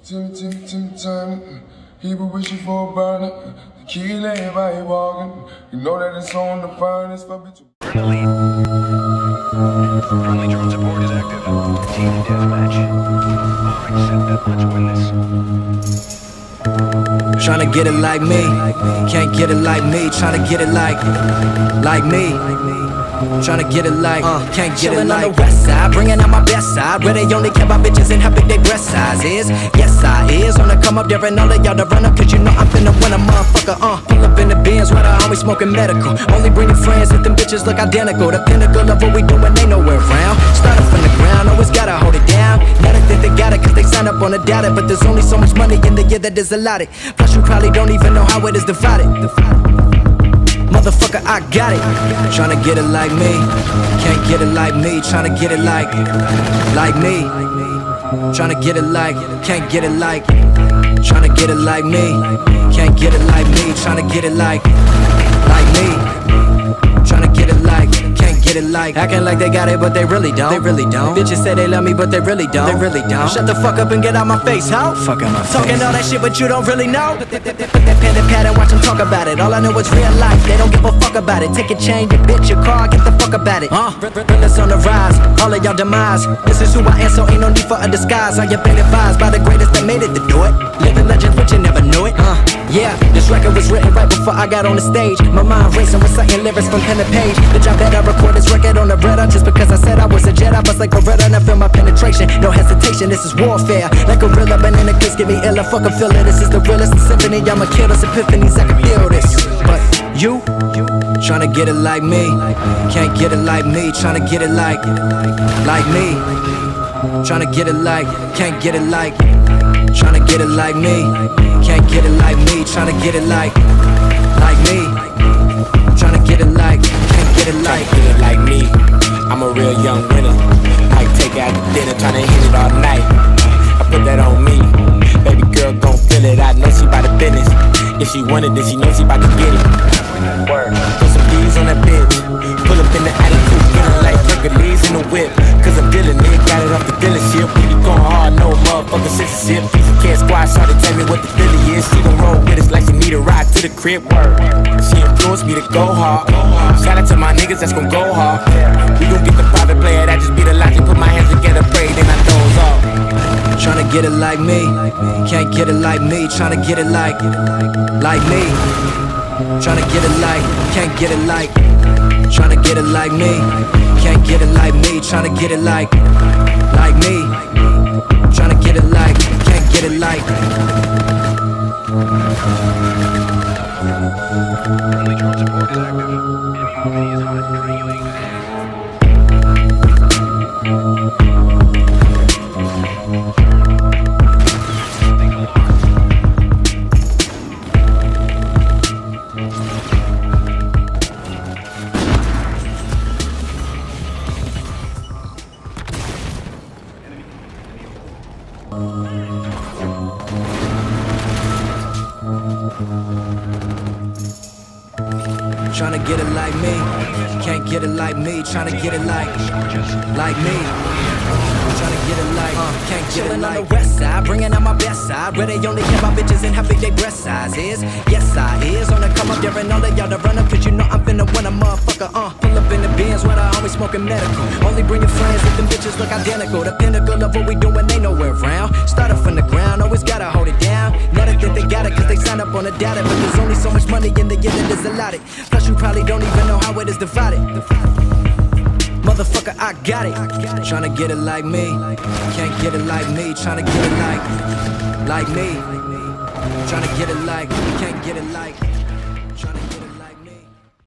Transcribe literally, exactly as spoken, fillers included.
Tim, Tim, Tim, time. People wishing for a burner. The key lay by you walking. You know that it's on the finest for bitch. Friendly. Friendly drone support is active. Team deathmatch. Alright, set that. Let's win this. Tryna get it like me, can't get it like me. Tryna get it like, like me. Tryna get it like, uh, can't get it like. On the west side, bringing out my best side, where they only care about bitches and how big they breast size is. Yes, I is on the come up there and all of y'all to run up, cause you know I'm finna win a motherfucker. Uh, pull up in the Benz where the homie smoking medical. Only bringing friends if them bitches look identical. The pinnacle of what we do when they nowhere around. Started from the ground, always gotta hold it down. Now they think they got it cause they signed up on the data, but there's only so much money in the year that is allotted. Plus you probably don't even know how it is divided. Motherfucker, I got it. Tryna get it like me, can't get it like me. Tryna get it like, like me. Tryna get it like, can't get it like. Tryna get it like me, can't get it like me. Tryna get it like, like me. Tryna get it like, can't get it like. Acting like they got it, but they really don't. They really don't. Bitches say they love me, but they really don't. They really don't. Shut the fuck up and get out my face, ho. Fuck out my face. Talking all that shit, but you don't really know. Put that, that, that pen and pad and watch them talk about it. All I know is real life. They don't give a fuck about it. Take a chain, your bitch, your car, get the fuck about it. Uh, realness on the rise, all of y'all demise. This is who I am, so ain't no need for a disguise. All your been advised by the greatest that made it to do it. Living legends, but you never knew it. Uh, yeah, this record was written right before I got on the stage. My mind racing, reciting lyrics from pen to page. Bitch, I bet I record this record on the Bretta. Just because I said I was a Jedi, bust like Beretta and I feel my penetration. No hesitation, this is warfare. Like a gorilla, banana kiss, get me ill, I fucking feel it. This is the realest symphony, I'ma kill this epiphanies, I can feel this. But you, tryna get it like me, can't get it like me. Tryna get it like, like me. Tryna get it like, can't get it like. Tryna get it like me, can't get it like me. Tryna get it like, like me. Tryna get it like, can't get it like. Get it like me, I'm a real young winner. Might take out to dinner, tryna hit it all night. I put that on me, baby girl gon' feel it. I know she bout the business. If she want it, then she know she bout to get it. Word, put some D's on that bitch. Pull up in the attitude, feeling like Hercules in the whip. Cause I'm dealing it, got it off the dealership. We be going hard, no motherfucker censorship. Piece of cat squad, try to tell me what the feeling is. She gon' roll with us like she need a ride to the crib. Word, she influenced me to go hard. Shout out to my niggas that's gon' go hard. We gon' get the private player, that just be the logic. Put my hands together, pray, then I doze off. Tryna get it like me, can't get it like me. Tryna get it like, like me. Tryna get it like, can't get it like. Tryna get it like me, can't get it like me. Tryna get it like, like me. Tryna get it like, can't get it like. Friendly drone support is active. Enemy U A V is hot. Enemy U A V is hot. Tryna get it like me, can't get it like me. Tryna get it like, like me. Tryna get it like, uh, can't get it like. On the west side, bringing out my best side, where they only care about bitches and how big they breast size is. Yes, I is on the come up there and all of y'all to run up, cause you know I'm finna win a motherfucker. Uh, pull up in the Benz where the homie smoking medical. Only bringing friends if them bitches look identical. The pinnacle of what we do when they nowhere around. Started from the ground, always gotta hold it down. Now they think they got it cause they signed up on the data, but there's only so much money in the year that is allotted. Plus you probably don't even know how it is divided. Motherfucker, I got it. Tryna get it like me, can't get it like me. Tryna get it like, like me. Tryna get it like, can't get it like. Tryna